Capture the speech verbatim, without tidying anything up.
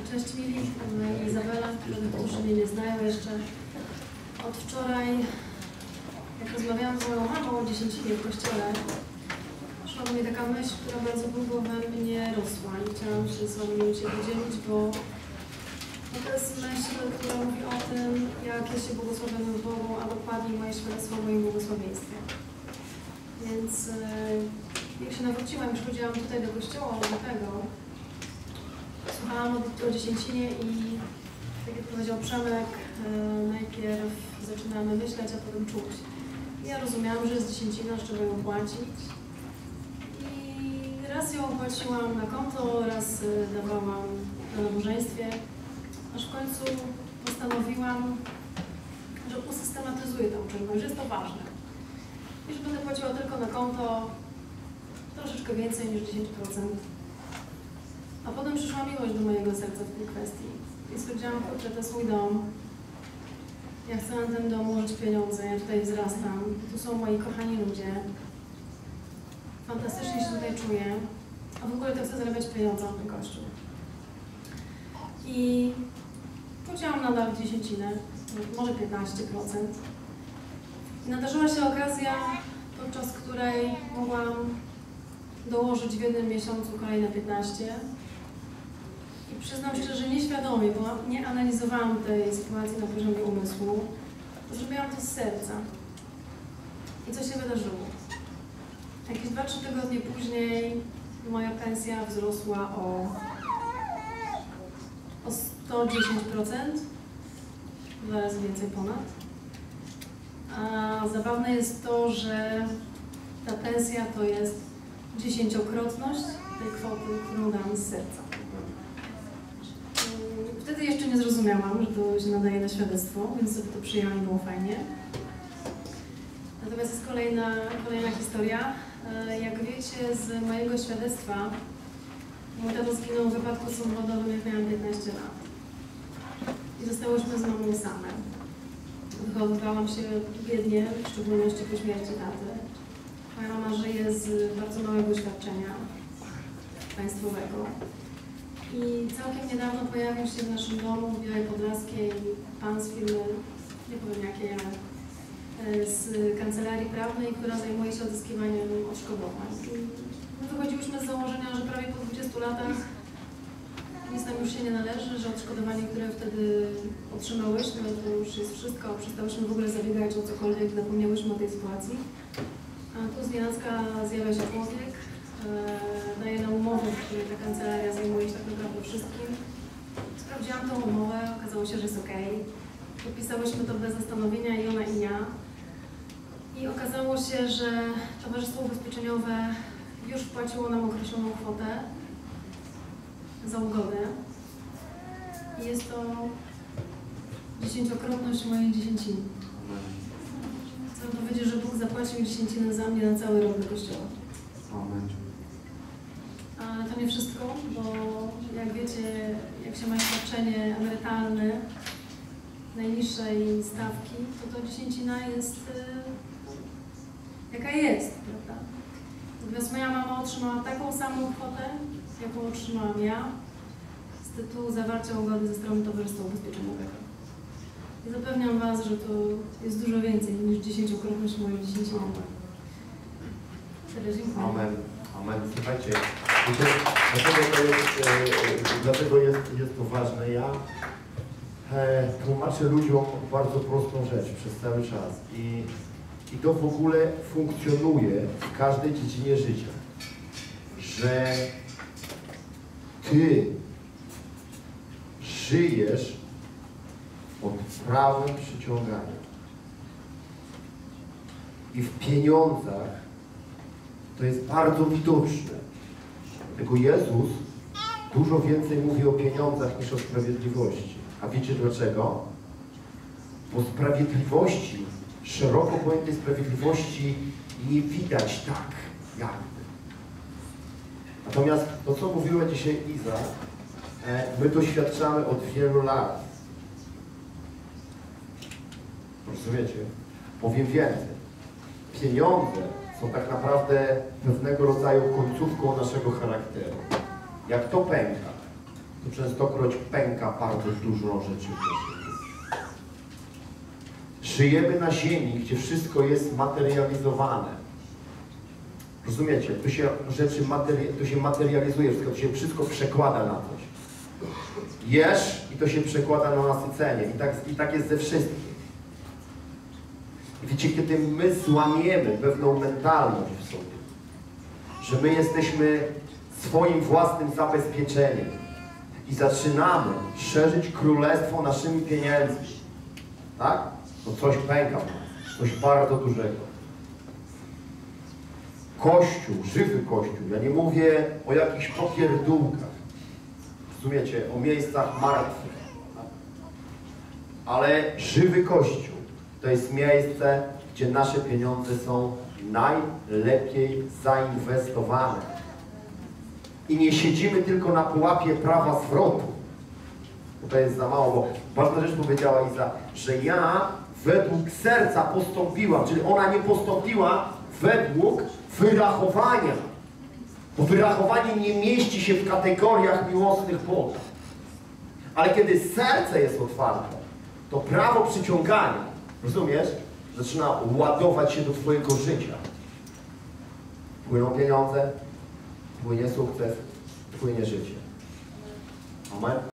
Cześć mili, na imię Izabela, dla tych, którzy mnie nie znają jeszcze. Od wczoraj, jak rozmawiałam z moją mamą o dziesięcinie w kościele, szła do mnie taka myśl, która bardzo długo we mnie rosła i chciałam się z wami się podzielić, bo no to jest myśl, która mówi o tym, jak jest się błogosławionym w Bogu, a dokładniej moje świadectwo o moim błogosławieństwie. Więc jak się nawróciłam, już chodziłam tutaj do kościoła, do tego, słuchałam o, o dziesięcinie i tak jak powiedział Przemek, najpierw zaczynamy myśleć, a potem czuć. Ja rozumiałam, że jest dziesięcina, z czego ją płacić. I raz ją płaciłam na konto, raz dawałam na nabożeństwie, aż w końcu postanowiłam, że usystematyzuję tę czynność, że jest to ważne. I że będę płaciła tylko na konto troszeczkę więcej niż dziesięć procent. A potem przyszła miłość do mojego serca w tej kwestii. I stwierdziłam, kurczę, to jest mój dom. Ja chcę na ten dom ułożyć pieniądze, ja tutaj wzrastam. Tu są moi kochani ludzie. Fantastycznie się tutaj czuję. A w ogóle to chcę zarabiać pieniądze na ten kościół. I płaciłam nadal dziesięcinę, może piętnaście procent. I nadarzyła się okazja, podczas której mogłam dołożyć w jednym miesiącu kolejne piętnaście. I przyznam szczerze, że nieświadomie, bo nie analizowałam tej sytuacji na poziomie umysłu, zrobiłam to z serca. I co się wydarzyło? Jakieś dwa trzy tygodnie później moja pensja wzrosła o, o sto dziesięć procent, dwa razy więcej ponad. A zabawne jest to, że ta pensja to jest dziesięciokrotność tej kwoty, którą dam z serca. Wtedy jeszcze nie zrozumiałam, że to się nadaje na świadectwo, więc sobie to przyjęłam i było fajnie. Natomiast jest kolejna, kolejna historia. Jak wiecie z mojego świadectwa, mój tato zginął w wypadku samochodowym, jak miałam piętnaście lat. I zostałyśmy z mamą same. Wychowywałam się biednie, w szczególności po śmierci taty. Moja mama żyje z bardzo małego świadczenia państwowego. I całkiem niedawno pojawił się w naszym domu w Białej Podlaskiej pan z firmy, nie powiem jakiej, ale z kancelarii prawnej, która zajmuje się odzyskiwaniem odszkodowań. My wychodziłyśmy z założenia, że prawie po dwudziestu latach nic nam już się nie należy, że odszkodowanie, które wtedy otrzymałyśmy, to już jest wszystko, przestałyśmy w ogóle zabiegać o cokolwiek, zapomniałyśmy o tej sytuacji. A tu z nienacka zjawia się człowiek, e, daje nam umowę, w której ta kancelaria zajmuje się tak naprawdę wszystkim. Sprawdziłam tą umowę, okazało się, że jest ok. Podpisałyśmy to bez zastanowienia i ona i ja. I okazało się, że Towarzystwo Ubezpieczeniowe już wpłaciło nam określoną kwotę za ugodę. I jest to dziesięciokrotność mojej dziesięciny. Chcę powiedzieć, że Bóg zapłacił dziesięcinę za mnie na cały rok do kościoła. Amen. Ale to nie wszystko, bo jak wiecie, jak się ma świadczenie emerytalne najniższej stawki, to to dziesięcina jest yy, jaka jest, prawda? Natomiast moja mama otrzymała taką samą kwotę, jaką otrzymałam ja z tytułu zawarcia ugody ze strony Towarzystwa Ubezpieczeniowego. I zapewniam Was, że to jest dużo więcej niż dziesięciokrotność mojej dziesięciny. Dziękuję. Amen. Amen. Słuchajcie, dlaczego to jest, e, dlaczego jest, jest to ważne? Ja e, tłumaczę ludziom bardzo prostą rzecz przez cały czas i, i to w ogóle funkcjonuje w każdej dziedzinie życia, że Ty żyjesz pod prawem przyciągania i w pieniądzach to jest bardzo widoczne. Dlatego Jezus dużo więcej mówi o pieniądzach niż o sprawiedliwości. A wiecie dlaczego? Bo sprawiedliwości, szeroko pojętej sprawiedliwości nie widać tak jakby. Natomiast to, co mówiła dzisiaj Iza, my doświadczamy od wielu lat. Rozumiecie? Powiem więcej. Pieniądze są tak naprawdę pewnego rodzaju końcówką naszego charakteru. Jak to pęka, to częstokroć pęka bardzo dużo rzeczy w naszym życiu. Żyjemy na ziemi, gdzie wszystko jest materializowane. Rozumiecie? Tu się rzeczy materi tu się materializuje, wszystko, to się wszystko przekłada na coś. Jesz i to się przekłada na nasycenie. I tak, i tak jest ze wszystkim. Wiecie, kiedy my złamiemy pewną mentalność w sobie, że my jesteśmy swoim własnym zabezpieczeniem i zaczynamy szerzyć królestwo naszymi pieniędzmi, tak? To coś pęka w nas, coś bardzo dużego. Kościół, żywy Kościół, ja nie mówię o jakichś popierdółkach, rozumiecie, o miejscach martwych, tak? Ale żywy Kościół to jest miejsce, gdzie nasze pieniądze są najlepiej zainwestowane. I nie siedzimy tylko na pułapie prawa zwrotu. Bo to jest za mało, bo ważna rzecz powiedziała Iza, że ja według serca postąpiłam, czyli ona nie postąpiła według wyrachowania. Bo wyrachowanie nie mieści się w kategoriach miłosnych Boga. Ale kiedy serce jest otwarte, to prawo przyciągania, rozumiesz, zaczyna ładować się do twojego życia. Płyną pieniądze, płynie sukces, płynie życie. Amen.